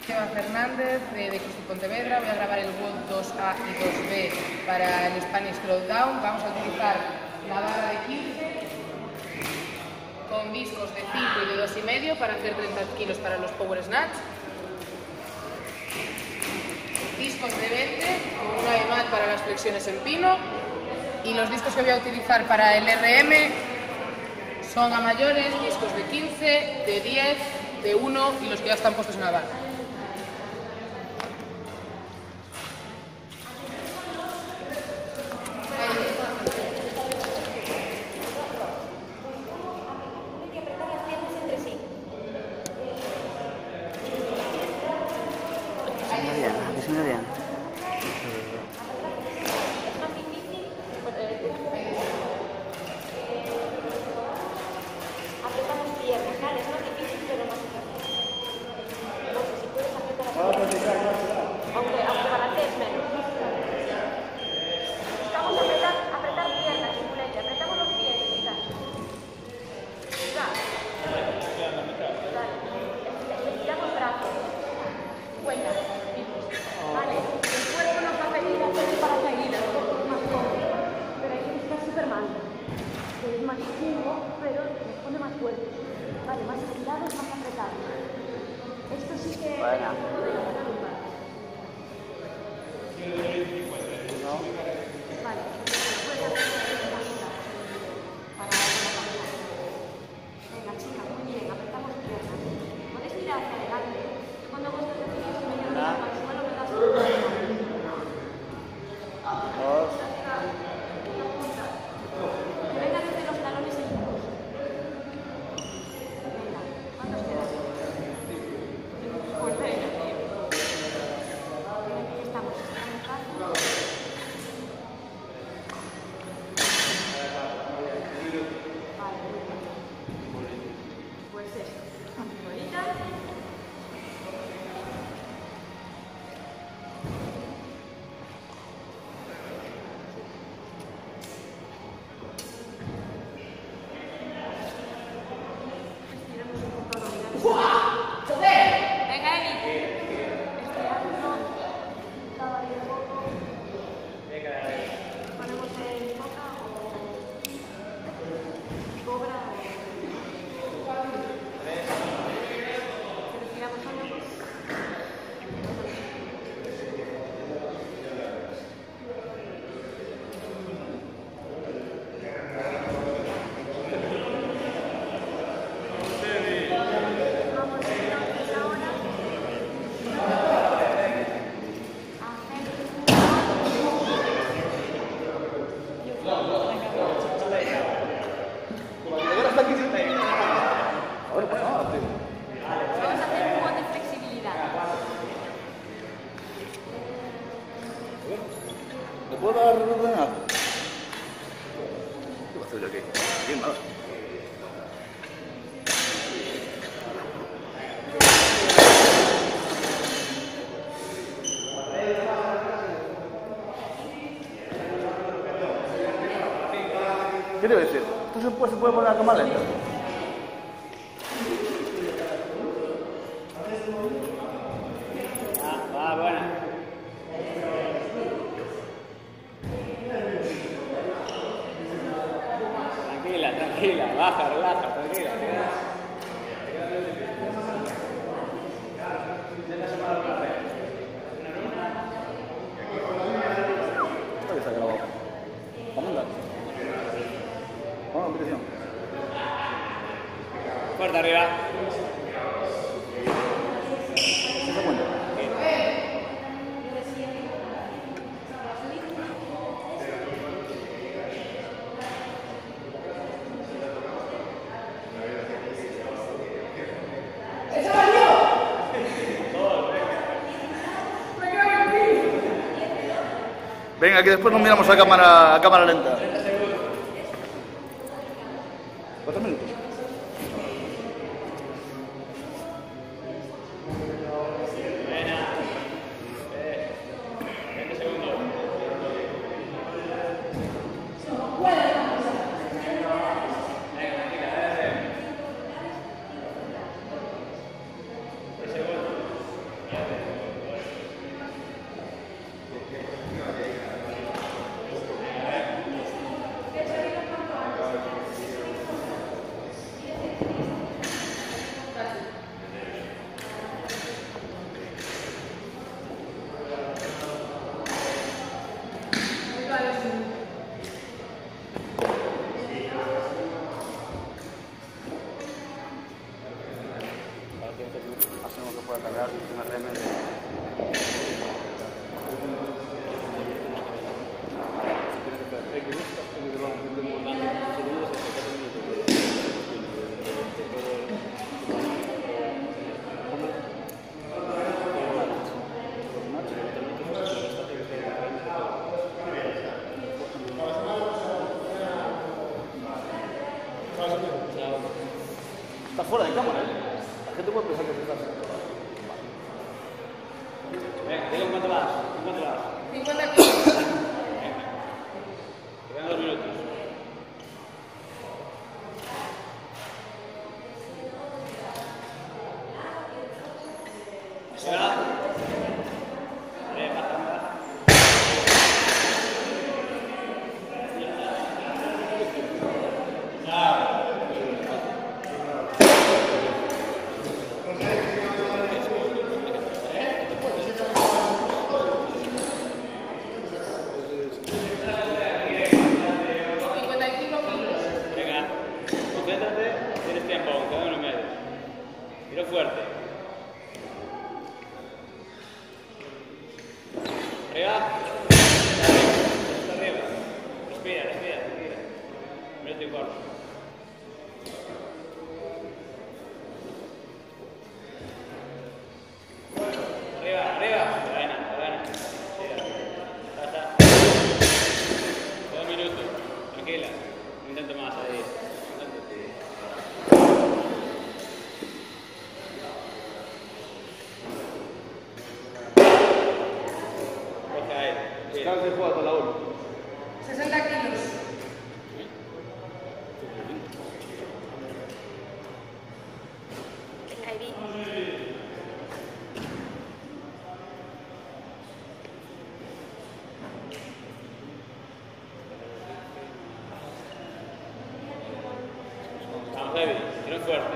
Eva Fernández de Cristi Pontevedra. Voy a grabar el WOD 2A y 2B para el Spanish Slowdown. Vamos a utilizar la barra de 15 con discos de 5 y de 2,5 para hacer 30 kilos para los Power Snatch. Discos de 20 con una EMAT para las flexiones en pino. Y los discos que voy a utilizar para el RM son a mayores, discos de 15, de 10, de 1 y los que ya están puestos en la barra. ¿Qué debe decir? ¿Esto se puede poner a cámara lenta? Va, buena. Tranquila, baja, relaja, tranquila. Fuerte arriba. Venga, que después nos miramos a cámara lenta. 4 minutos. puede cargar un RM de... Está fuera de cámara, ¿eh? La gente puede pensar que estás... Venga, dile cuánto vas. ¿Cuánto vas? 50 kilos. Quedan 2 minutos. Ahora. Baja, baja. Venga, concéntrate, tienes tiempo, queda 1 y medio. Tiro fuerte. Arriba. Hasta arriba. Respira, respira, respira. Minuto y corto. Arriba, arriba. Buena, buena. Tira. Está. 2 minutos. Tranquila. Un intento más ahí. Coge ahí. Tira. Descansa y juega hasta la 1. 60 kilos. Vamos, heavy. Tiro fuerte.